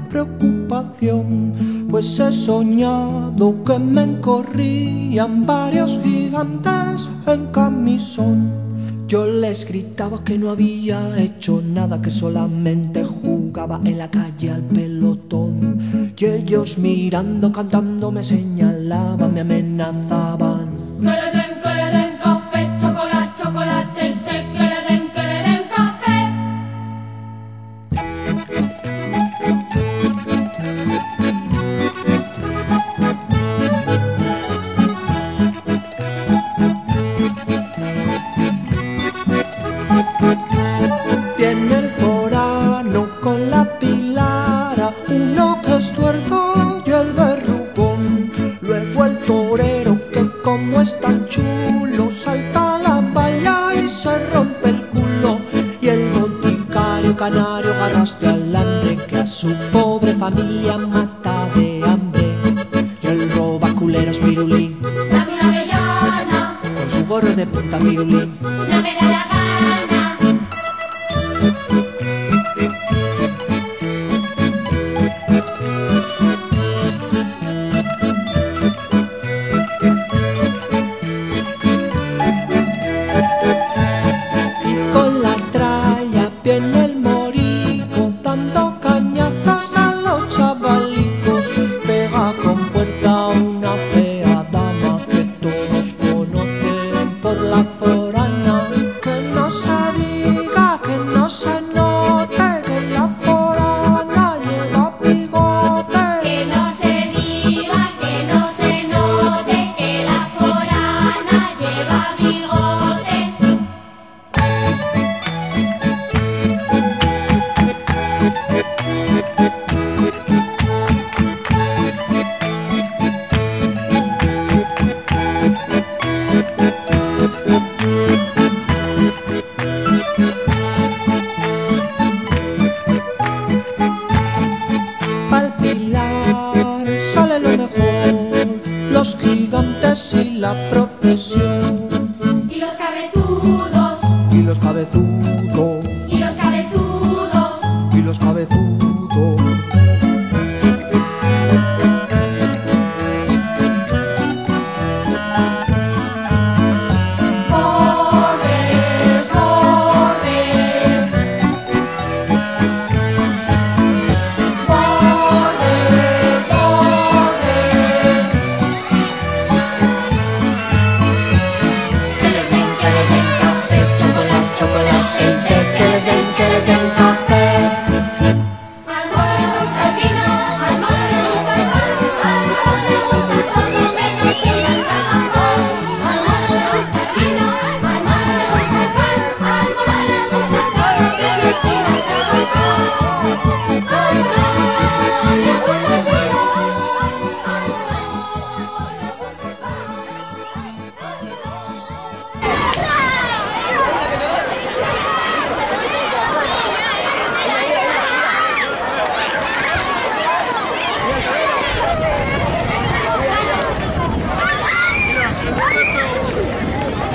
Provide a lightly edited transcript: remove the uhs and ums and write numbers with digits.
preocupación, pues he soñado que me corrían varios gigantes en camisón. Yo les gritaba que no había hecho nada, que solamente jugaba en la calle al pelotón. Y ellos mirando, cantando, me señalaban, me amenazaban. Que le den café, chocolate, chocolate, té, que le den café. Viene el forano con la pilara, uno que es tuerto y el verrugón. Luego el torero que como es tan chulo, salta a la valla y se rompe el culo. Y el boticario canario garras de alambre, que a su pobre familia mata de hambre. Y el robaculeros pirulí, Dame una avellana, con su gorro de punta pirulí. no me da la gana. Y con la tralla viene el morico, dando cañazos a los chavalicos. Pega con fuerza a una fea dama que todos conocen por la forana. Que no se diga, que no se note, que la forana lleva bigote. Que no se diga, que no se note, que la forana lleva bigote. Al Pilar sale lo mejor, los gigantes y la procesión.